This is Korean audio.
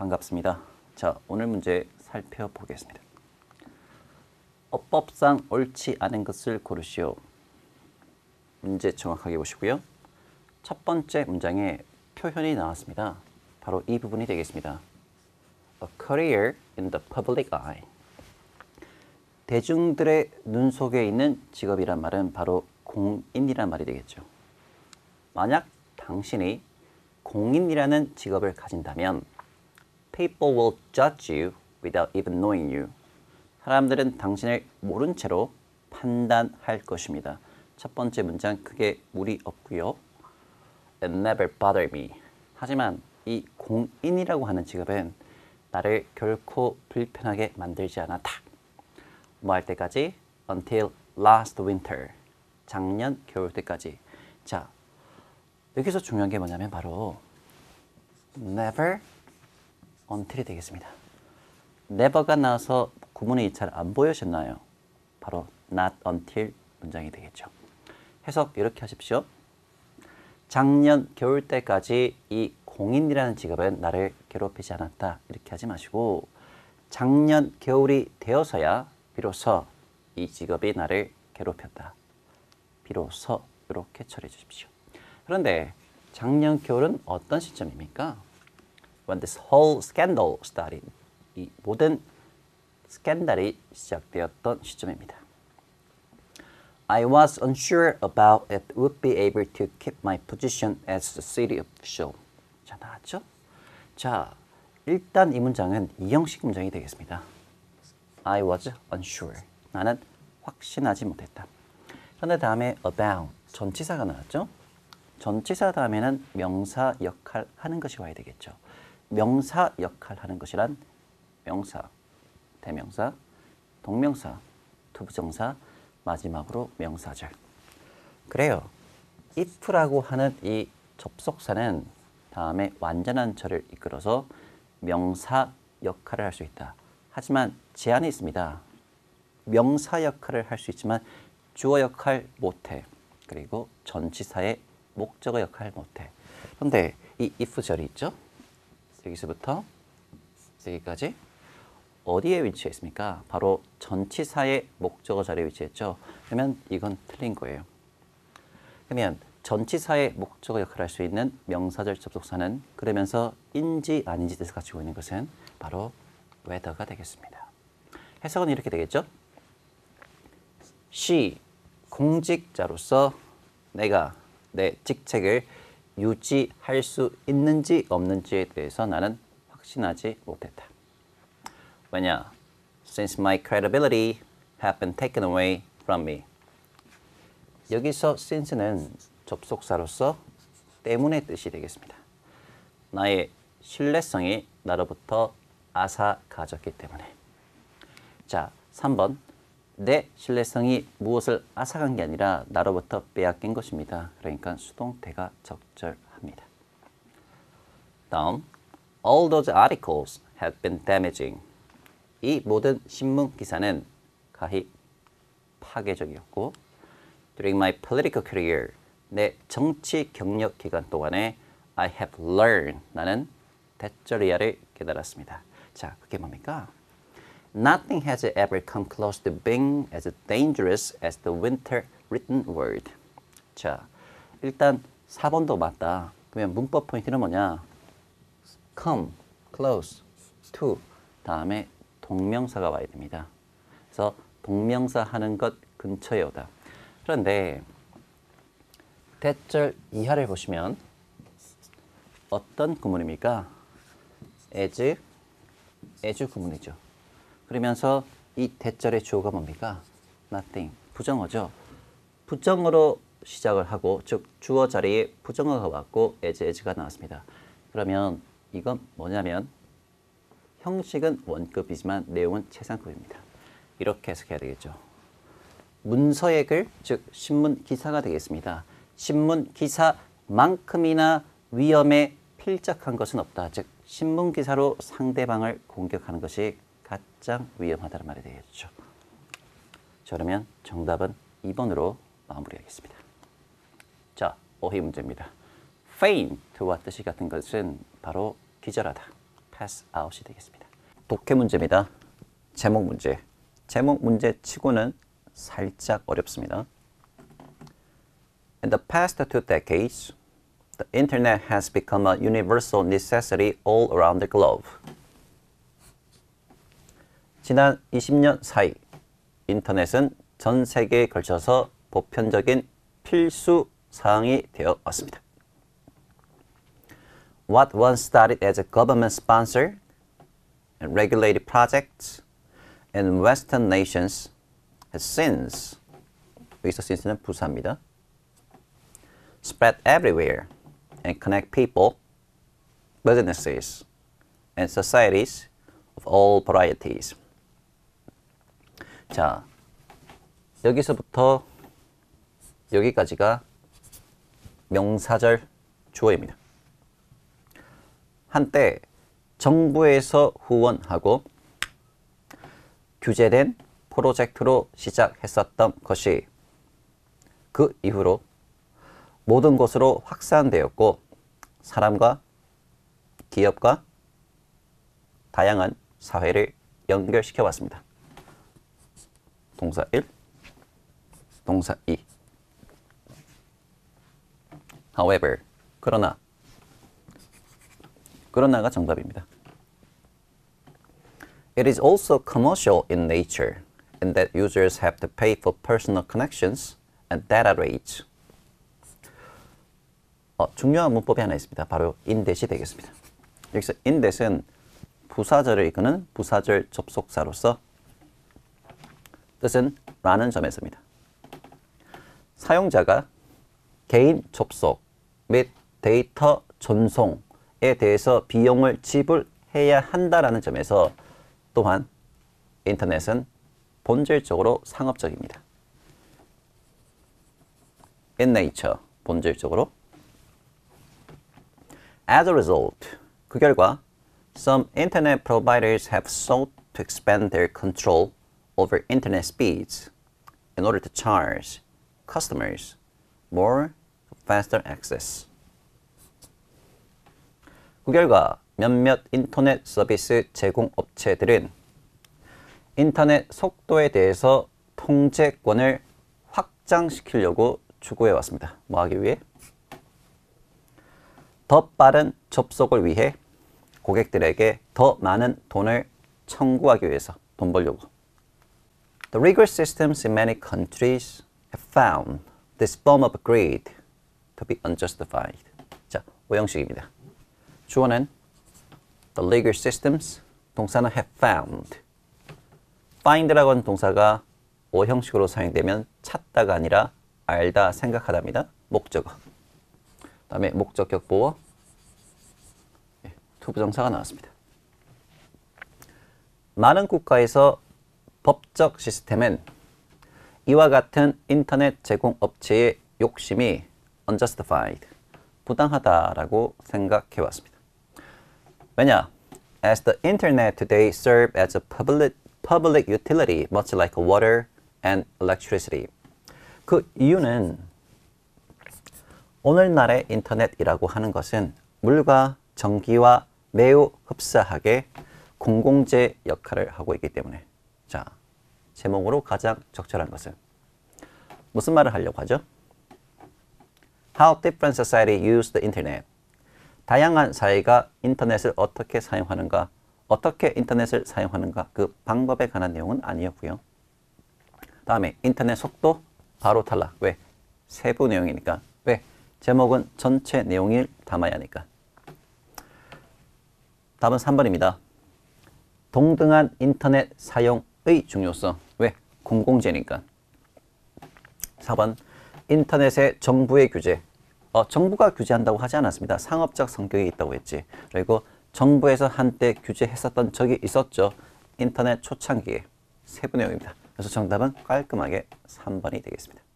반갑습니다. 자, 오늘 문제 살펴보겠습니다. 어법상 옳지 않은 것을 고르시오. 문제 정확하게 보시고요. 첫 번째 문장에 표현이 나왔습니다. 바로 이 부분이 되겠습니다. A career in the public eye. 대중들의 눈 속에 있는 직업이란 말은 바로 공인이란 말이 되겠죠. 만약 당신이 공인이라는 직업을 가진다면 People will judge you without even knowing you. 사람들은 당신을 모른 채로 판단할 것입니다. 첫 번째 문장 크게 무리 없고요. It never bothered me. 하지만 이 공인이라고 하는 직업은 나를 결코 불편하게 만들지 않았다. 뭐 할 때까지? Until last winter. 작년 겨울 때까지. 자, 여기서 중요한 게 뭐냐면 바로 never until이 되겠습니다. never가 나와서 구문이 잘 안 보이셨나요? 바로 not until 문장이 되겠죠. 해석 이렇게 하십시오. 작년 겨울 때까지 이 공인이라는 직업은 나를 괴롭히지 않았다. 이렇게 하지 마시고 작년 겨울이 되어서야 비로소 이 직업이 나를 괴롭혔다. 비로소 이렇게 처리해 주십시오. 그런데 작년 겨울은 어떤 시점입니까? When this whole scandal started. 이 모든 스캔들이 시작되었던 시점입니다. I was unsure about if I would be able to keep my position as the city official. 자, 나왔죠? 자, 일단 이 문장은 이형식 문장이 되겠습니다. I was unsure. 나는 확신하지 못했다. 그런데 다음에 about, 전치사가 나왔죠? 전치사 다음에는 명사 역할 하는 것이 와야 되겠죠. 명사 역할 하는 것이란 명사, 대명사, 동명사, 투부정사, 마지막으로 명사절. 그래요. if라고 하는 이 접속사는 다음에 완전한 절을 이끌어서 명사 역할을 할 수 있다. 하지만 제한이 있습니다. 명사 역할을 할 수 있지만 주어 역할 못해. 그리고 전치사의 목적어 역할 못해. 그런데 이 if 절이 있죠? 여기서부터 여기까지 어디에 위치해 있습니까? 바로 전치사의 목적어 자리에 위치했죠. 그러면 이건 틀린 거예요. 그러면 전치사의 목적어 역할을 할 수 있는 명사절 접속사는 그러면서 인지 아닌지 뜻을 가지고 있는 것은 바로 whether가 되겠습니다. 해석은 이렇게 되겠죠. she, 공직자로서 내가 내 직책을 유지할 수 있는지 없는지에 대해서 나는 확신하지 못했다. 왜냐? Since my credibility had been taken away from me. 여기서 since는 접속사로서 때문에 뜻이 되겠습니다. 나의 신뢰성이 나로부터 앗아가졌기 때문에. 자, 3번. 내 신뢰성이 무엇을 앗아간 게 아니라 나로부터 빼앗긴 것입니다. 그러니까 수동태가 적절합니다. 다음. All those articles have been damaging. 이 모든 신문 기사는 가히 파괴적이었고 During my political career, 내 정치 경력 기간 동안에 I have learned, 나는 대절이야를 깨달았습니다. 자, 그게 뭡니까? Nothing has ever come close to being as dangerous as the winter written word. 자, 일단 4번도 맞다. 그러면 문법 포인트는 뭐냐? come, close, to, 다음에 동명사가 와야 됩니다. 그래서 동명사 하는 것 근처에 오다. 그런데 대절 이하를 보시면 어떤 구문입니까? as 구문이죠. 그러면서 이 대절의 주어가 뭡니까? nothing, 부정어죠. 부정어로 시작을 하고 즉 주어 자리에 부정어가 왔고 as가 나왔습니다. 그러면 이건 뭐냐면 형식은 원급이지만 내용은 최상급입니다. 이렇게 해석해야 되겠죠. 문서의 글, 즉 신문 기사가 되겠습니다. 신문 기사만큼이나 위험에 필적한 것은 없다. 즉 신문 기사로 상대방을 공격하는 것이 가장 위험하다는 말이 되겠죠. 자, 그러면 정답은 2번으로 마무리하겠습니다. 자, 어휘 문제입니다. faint와 뜻이 같은 것은 바로 기절하다, pass out이 되겠습니다. 독해 문제입니다. 제목 문제. 제목 문제 치고는 살짝 어렵습니다. In the past 2 decades, the internet has become a universal necessity all around the globe. 지난 20년 사이, 인터넷은 전 세계에 걸쳐서 보편적인 필수 사항이 되어 왔습니다. What once started as a government-sponsored and regulated project in Western nations has since, 여기서 since는 부사입니다. spread everywhere and connect people, businesses, and societies of all varieties. 자, 여기서부터 여기까지가 명사절 주어입니다. 한때 정부에서 후원하고 규제된 프로젝트로 시작했었던 것이 그 이후로 모든 곳으로 확산되었고 사람과 기업과 다양한 사회를 연결시켜 왔습니다. 동사 1, 동사 2. However, 그러나가 정답입니다. It is also commercial in nature, in that users have to pay for personal connections and data rates. 중요한 문법이 하나 있습니다. 바로 in-that이 되겠습니다. 여기서 in-that은 부사절을 이끄는 부사절 접속사로서 뜻은 라는 점에서입니다. 사용자가 개인 접속 및 데이터 전송에 대해서 비용을 지불해야 한다라는 점에서 또한 인터넷은 본질적으로 상업적입니다. In nature, 본질적으로. As a result, 그 결과 some internet providers have sought to expand their control over internet speeds in order to charge customers more faster access. 그 결과 몇몇 인터넷 서비스 제공 업체들은 인터넷 속도에 대해서 통제권을 확장시키려고 추구해 왔습니다. 뭐 하기 위해? 더 빠른 접속을 위해 고객들에게 더 많은 돈을 청구하기 위해서 돈 벌려고. The rigorous systems in many countries have found this form of greed to be unjustified. 자, 오형식입니다. 주어는 the legal systems, 동사는 have found. find라고 하는 동사가 오형식으로 사용되면 찾다가 아니라 알다, 생각하다입니다. 목적어. 그 다음에 목적격 보어, 투부정사가 나왔습니다. 많은 국가에서 법적 시스템은 이와 같은 인터넷 제공 업체의 욕심이 unjustified, 부당하다라고 생각해 왔습니다. 왜냐? As the internet today serve as a public utility, much like water and electricity. 그 이유는 오늘날의 인터넷이라고 하는 것은 물과 전기와 매우 흡사하게 공공재 역할을 하고 있기 때문에. 자, 제목으로 가장 적절한 것은 무슨 말을 하려고 하죠? How different society use the internet. 다양한 사회가 인터넷을 어떻게 사용하는가, 어떻게 인터넷을 사용하는가, 그 방법에 관한 내용은 아니었고요. 다음에 인터넷 속도 바로 탈락. 왜? 세부 내용이니까. 왜? 제목은 전체 내용을 담아야 하니까. 답은 3번입니다. 동등한 인터넷 사용의 중요성. 왜? 공공재니까. 4번. 인터넷의 정부의 규제. 정부가 규제한다고 하지 않았습니다. 상업적 성격이 있다고 했지. 그리고 정부에서 한때 규제했었던 적이 있었죠. 인터넷 초창기에. 세부 내용입니다. 그래서 정답은 깔끔하게 3번이 되겠습니다.